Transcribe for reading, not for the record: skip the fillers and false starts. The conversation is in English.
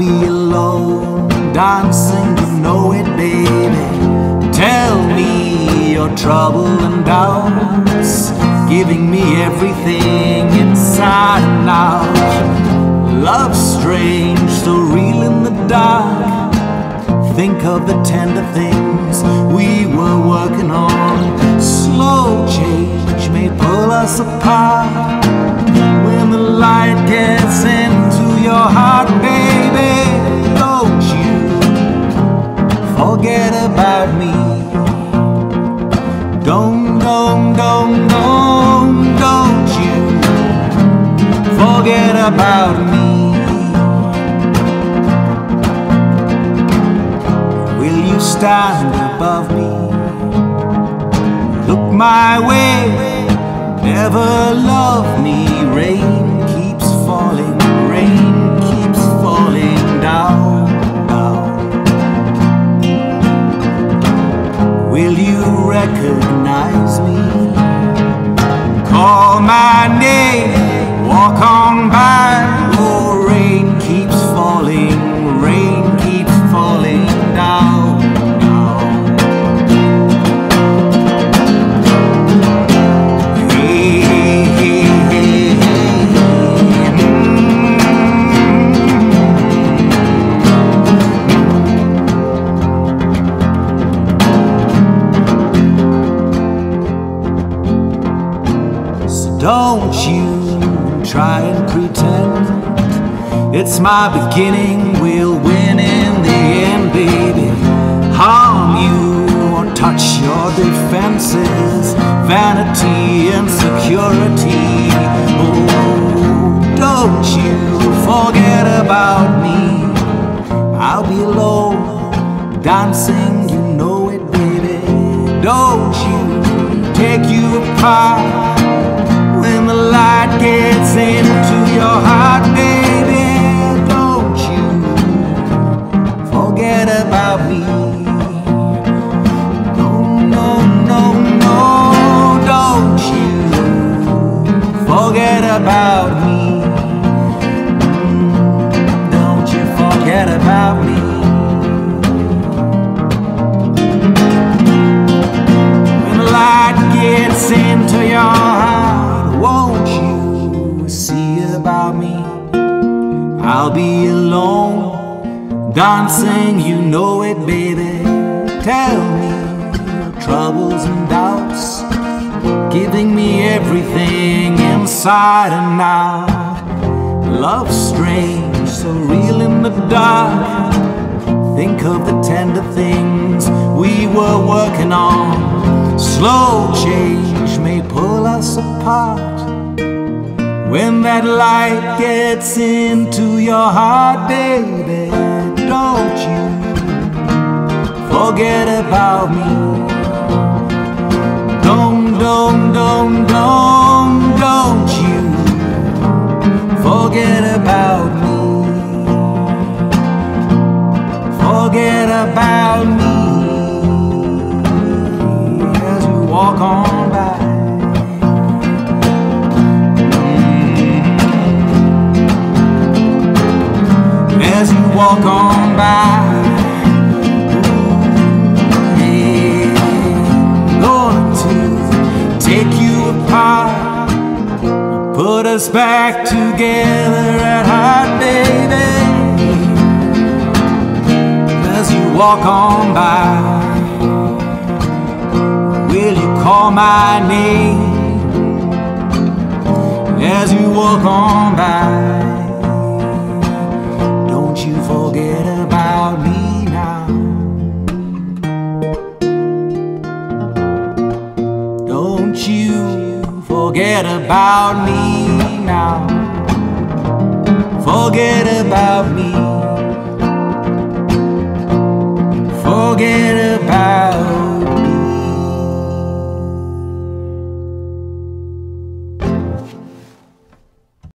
be alone, dancing, you know it, baby. Tell me your trouble and doubts, giving me everything inside and out. Love strange, so real in the dark. Think of the tender things we were working on. Slow change may pull us apart. When the light gets into your heart, baby, don't you forget about me. Don't you forget about me. Will you stand above me? Look my way, never love me. Rain keeps falling down, down. Will you recognize me? Call my name, walk on by. Oh, rain keeps falling down, down. Hey, hey, hey, hey. So don't you try and pretend it's my beginning, we'll win in the end, baby. Harm you or touch your defenses, vanity, insecurity. Oh, don't you forget about me. I'll be alone, dancing, you know it, baby. Don't you take you apart. When the light gets into your heart, baby, don't you forget about me. No, don't you forget about me. Don't you forget about me. When the light gets into your heart, won't you see about me? I'll be alone, dancing, you know it, baby. Tell me your troubles and doubts, giving me everything inside and out. Love strange, so real in the dark. Think of the tender things we were working on. Slow change may pull us apart. When that light gets into your heart, baby, don't you forget about me. Don't you forget about me. Forget about me as we walk on by. As you walk on by, yeah, going to take you apart, put us back together at heart, baby. As you walk on by, will you call my name? As you walk on by, don't you forget about me now. Don't you forget about me now. Forget about me. Forget